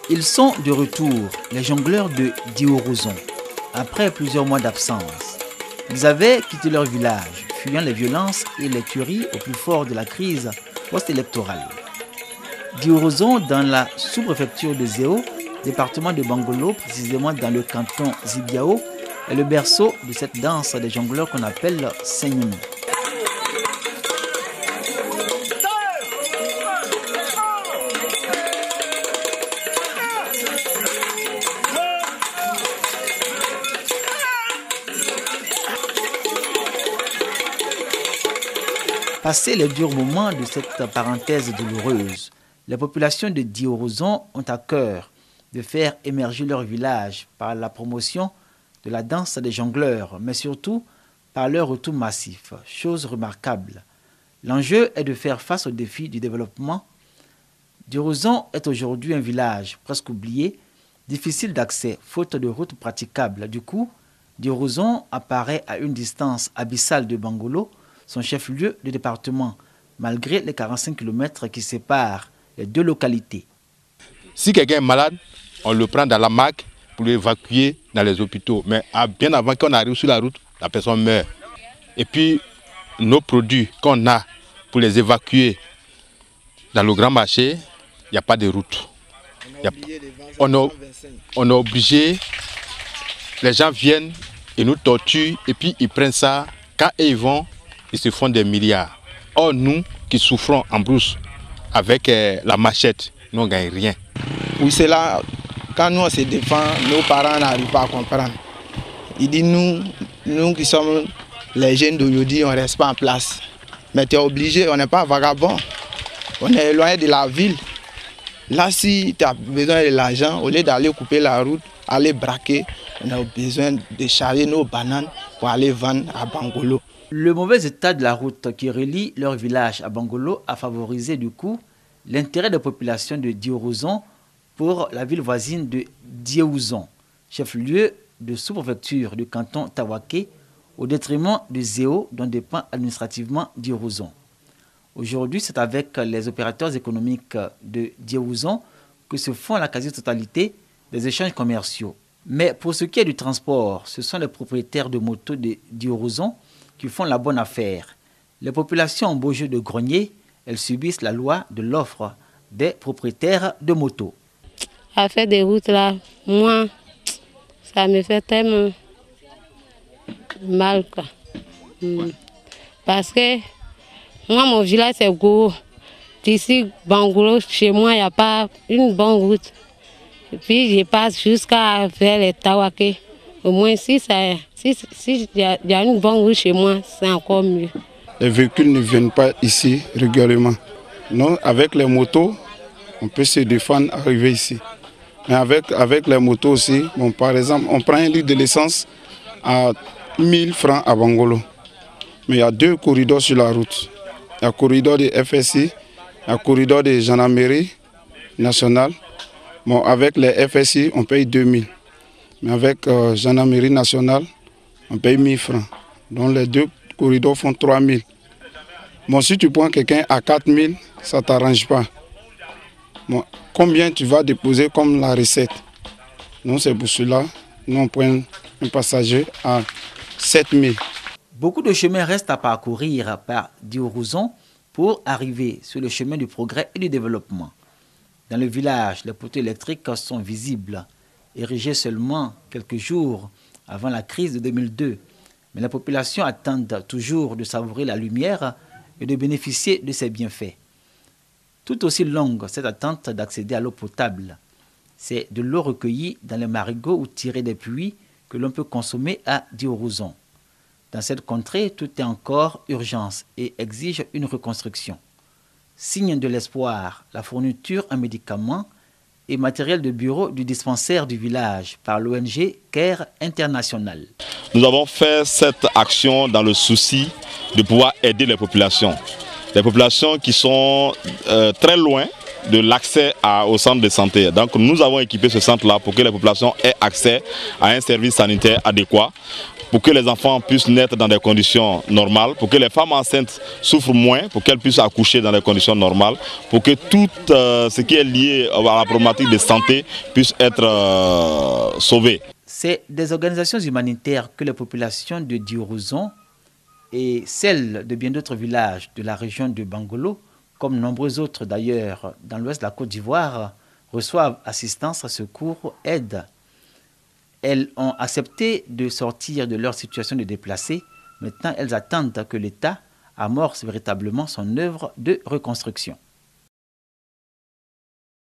Ils sont de retour, les jongleurs de Diorozon, après plusieurs mois d'absence. Ils avaient quitté leur village, fuyant les violences et les tueries au plus fort de la crise post-électorale. Diorozon, dans la sous-préfecture de Zéo, département de Bangolo, précisément dans le canton Zibiao, est le berceau de cette danse des jongleurs qu'on appelle Senyum. Passé les durs moments de cette parenthèse douloureuse, les populations de Diorozon ont à cœur de faire émerger leur village par la promotion de la danse des jongleurs, mais surtout par leur retour massif, chose remarquable. L'enjeu est de faire face aux défis du développement. Diorozon est aujourd'hui un village presque oublié, difficile d'accès, faute de routes praticables. Du coup, Diorozon apparaît à une distance abyssale de Bangolo, son chef-lieu de département, malgré les 45 km qui séparent les deux localités. Si quelqu'un est malade, on le prend dans la MAC pour l'évacuer dans les hôpitaux. Mais bien avant qu'on arrive sur la route, la personne meurt. Et puis, nos produits qu'on a pour les évacuer dans le grand marché, il n'y a pas de route. On est obligé, les gens viennent et nous torturent et puis ils prennent ça. Quand ils vont, ils se font des milliards. Or, nous qui souffrons en brousse avec la machette, nous ne gagnons rien. Oui, c'est là, quand nous on se défend, nos parents n'arrivent pas à comprendre. Ils disent, nous qui sommes les jeunes d'aujourd'hui, on ne reste pas en place. Mais tu es obligé, on n'est pas vagabond. On est éloigné de la ville. Là, si tu as besoin de l'argent, au lieu d'aller couper la route, aller braquer, on a besoin de charger nos bananes pour aller vendre à Bangolo. Le mauvais état de la route qui relie leur village à Bangolo a favorisé du coup l'intérêt des populations de Diorozon pour la ville voisine de Diaouzon, chef-lieu de sous-préfecture du canton Tawaké, au détriment de Zéo, dont dépend administrativement Diorozon. Aujourd'hui, c'est avec les opérateurs économiques de Diaouzon que se font la quasi-totalité des échanges commerciaux. Mais pour ce qui est du transport, ce sont les propriétaires de motos de Diorozon qui font la bonne affaire. Les populations ont beau jeu de grenier, elles subissent la loi de l'offre des propriétaires de motos. À faire des routes là, moi, ça me fait tellement mal, quoi. Parce que moi, mon village c'est gros. D'ici, Bangolo, chez moi, il n'y a pas une bonne route. Et puis, je passe jusqu'à vers les Tawaké. Au moins, si il y a une bonne route chez moi, c'est encore mieux. Les véhicules ne viennent pas ici régulièrement. Non, avec les motos, on peut se défendre, arriver ici. Mais avec les motos aussi, bon, par exemple, on prend un litre de l'essence à 1000 francs à Bangolo. Mais il y a deux corridors sur la route. Il y a le corridor de FSI, il y a le corridor de gendarmerie nationale. Bon, avec les FSI, on paye 2000. Mais avec gendarmerie nationale, on paye 1000 francs. Donc les deux corridors font 3000. Bon, si tu prends quelqu'un à 4000, ça ne t'arrange pas. Bon, combien tu vas déposer comme la recette? Donc c'est pour cela, nous on prend un passager à 7000. Beaucoup de chemins restent à parcourir par Diorozon pour arriver sur le chemin du progrès et du développement. Dans le village, les poteaux électriques sont visibles, érigés seulement quelques jours avant la crise de 2002. Mais la population attend toujours de savourer la lumière et de bénéficier de ses bienfaits. Tout aussi longue cette attente d'accéder à l'eau potable. C'est de l'eau recueillie dans les marigots ou tirée des puits que l'on peut consommer à Diorozon. Dans cette contrée, tout est encore urgence et exige une reconstruction. Signe de l'espoir, la fourniture en médicaments et matériel de bureau du dispensaire du village par l'ONG CARE International. Nous avons fait cette action dans le souci de pouvoir aider les populations. Les populations qui sont très loin de l'accès au centre de santé. Donc nous avons équipé ce centre-là pour que les populations aient accès à un service sanitaire adéquat pour que les enfants puissent naître dans des conditions normales, pour que les femmes enceintes souffrent moins, pour qu'elles puissent accoucher dans des conditions normales, pour que tout ce qui est lié à la problématique de santé puisse être sauvé. C'est des organisations humanitaires que les populations de Diourouzon et celles de bien d'autres villages de la région de Bangolo, comme nombreux autres d'ailleurs dans l'ouest de la Côte d'Ivoire, reçoivent assistance, secours, aide. Elles ont accepté de sortir de leur situation de déplacés. Maintenant, elles attendent que l'État amorce véritablement son œuvre de reconstruction.